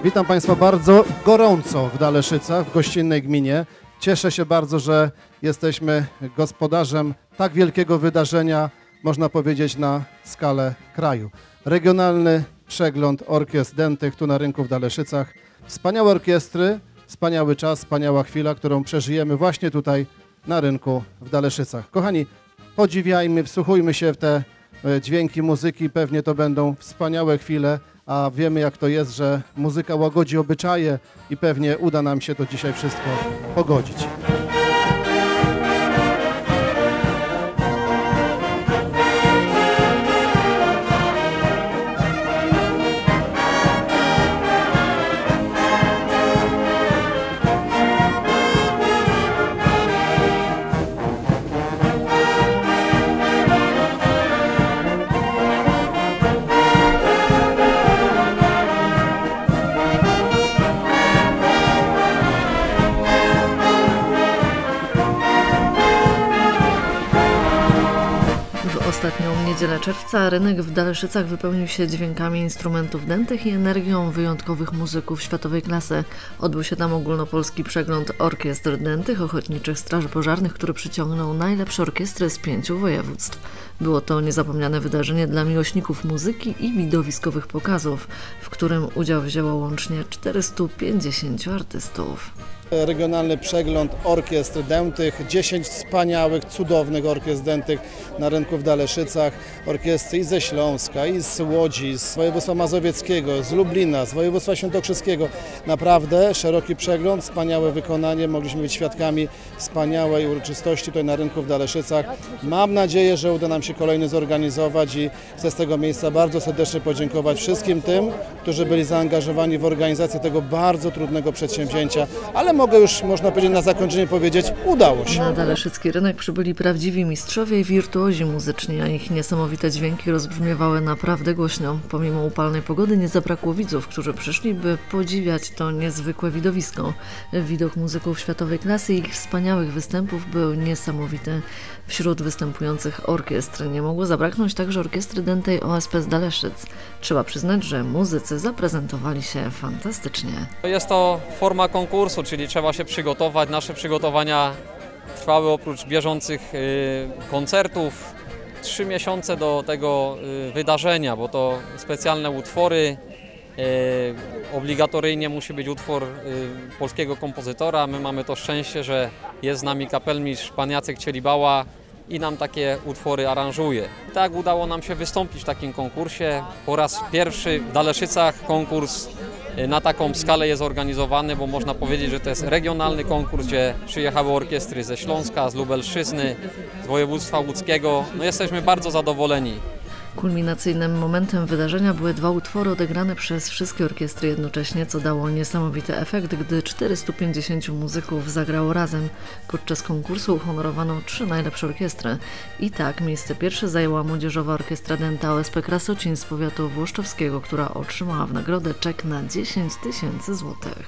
Witam Państwa bardzo gorąco w Daleszycach, w gościnnej gminie. Cieszę się bardzo, że jesteśmy gospodarzem tak wielkiego wydarzenia, można powiedzieć, na skalę kraju. Regionalny przegląd orkiestr dętych tu na rynku w Daleszycach. Wspaniałe orkiestry, wspaniały czas, wspaniała chwila, którą przeżyjemy właśnie tutaj na rynku w Daleszycach. Kochani, podziwiajmy, wsłuchujmy się w te dźwięki muzyki, pewnie to będą wspaniałe chwile, a wiemy jak to jest, że muzyka łagodzi obyczaje i pewnie uda nam się to dzisiaj wszystko pogodzić. Ostatnią niedzielę czerwca rynek w Daleszycach wypełnił się dźwiękami instrumentów dętych i energią wyjątkowych muzyków światowej klasy. Odbył się tam ogólnopolski przegląd orkiestr dętych Ochotniczych Straży Pożarnych, który przyciągnął najlepsze orkiestry z 5 województw. Było to niezapomniane wydarzenie dla miłośników muzyki i widowiskowych pokazów, w którym udział wzięło łącznie 450 artystów. Regionalny przegląd orkiestr dętych, 10 wspaniałych, cudownych orkiestr dętych na rynku w Daleszycach. Orkiestry i ze Śląska, i z Łodzi, z województwa mazowieckiego, z Lublina, z województwa świętokrzyskiego. Naprawdę szeroki przegląd, wspaniałe wykonanie. Mogliśmy być świadkami wspaniałej uroczystości tutaj na rynku w Daleszycach. Mam nadzieję, że uda nam się kolejny zorganizować i chcę z tego miejsca bardzo serdecznie podziękować wszystkim tym, którzy byli zaangażowani w organizację tego bardzo trudnego przedsięwzięcia, ale mogę już, można powiedzieć, na zakończenie powiedzieć, udało się. Na daleszycki rynek przybyli prawdziwi mistrzowie i wirtuozi muzyczni, a ich niesamowite dźwięki rozbrzmiewały naprawdę głośno. Pomimo upalnej pogody nie zabrakło widzów, którzy przyszli, by podziwiać to niezwykłe widowisko. Widok muzyków światowej klasy i ich wspaniałych występów był niesamowity. Wśród występujących orkiestr nie mogło zabraknąć także orkiestry dętej OSP z Daleszyc. Trzeba przyznać, że muzycy zaprezentowali się fantastycznie. Jest to forma konkursu, czyli trzeba się przygotować. Nasze przygotowania trwały oprócz bieżących koncertów 3 miesiące do tego wydarzenia, bo to specjalne utwory. Obligatoryjnie musi być utwór polskiego kompozytora. My mamy to szczęście, że jest z nami kapelmistrz pan Jacek Cielibała i nam takie utwory aranżuje. Tak udało nam się wystąpić w takim konkursie. Po raz pierwszy w Daleszycach konkurs na taką skalę jest organizowany, bo można powiedzieć, że to jest regionalny konkurs, gdzie przyjechały orkiestry ze Śląska, z Lubelszczyzny, z województwa łódzkiego. No jesteśmy bardzo zadowoleni. Kulminacyjnym momentem wydarzenia były 2 utwory odegrane przez wszystkie orkiestry jednocześnie, co dało niesamowity efekt, gdy 450 muzyków zagrało razem. Podczas konkursu uhonorowano 3 najlepsze orkiestry. I tak miejsce pierwsze zajęła Młodzieżowa Orkiestra Dęta OSP Krasocin z powiatu włoszczowskiego, która otrzymała w nagrodę czek na 10 000 złotych.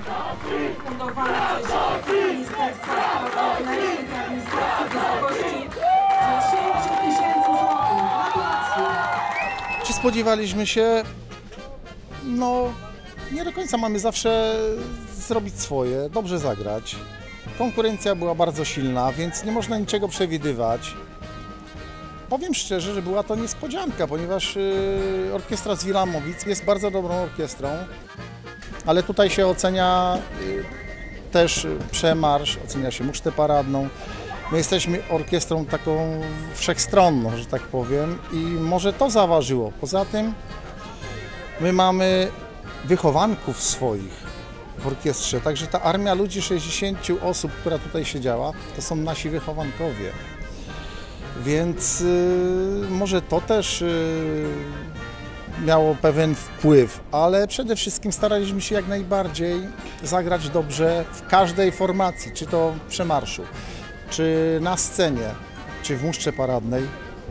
Czy spodziewaliśmy się? No, nie do końca. Mamy zawsze zrobić swoje, dobrze zagrać. Konkurencja była bardzo silna, więc nie można niczego przewidywać. Powiem szczerze, że była to niespodzianka, ponieważ orkiestra z Wilamowic jest bardzo dobrą orkiestrą, ale tutaj się ocenia też przemarsz, ocenia się musztę paradną. My jesteśmy orkiestrą taką wszechstronną, że tak powiem, i może to zaważyło. Poza tym my mamy wychowanków swoich w orkiestrze, także ta armia ludzi, 60 osób, która tutaj siedziała, to są nasi wychowankowie. Więc może to też miało pewien wpływ, ale przede wszystkim staraliśmy się jak najbardziej zagrać dobrze w każdej formacji, czy to w przemarszu, czy na scenie, czy w musztrze paradnej,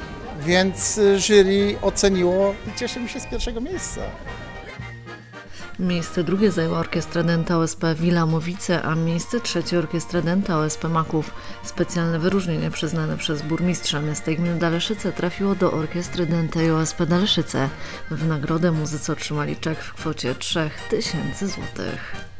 więc jury oceniło i cieszymy się z pierwszego miejsca. Miejsce drugie zajęła Orkiestra Dęta OSP Wilamowice, a miejsce trzecie Orkiestra Dęta OSP Maków. Specjalne wyróżnienie przyznane przez burmistrza miasta i gminy Daleszyce trafiło do Orkiestry Dętej OSP Daleszyce. W nagrodę muzycy otrzymali czek w kwocie 3000 złotych.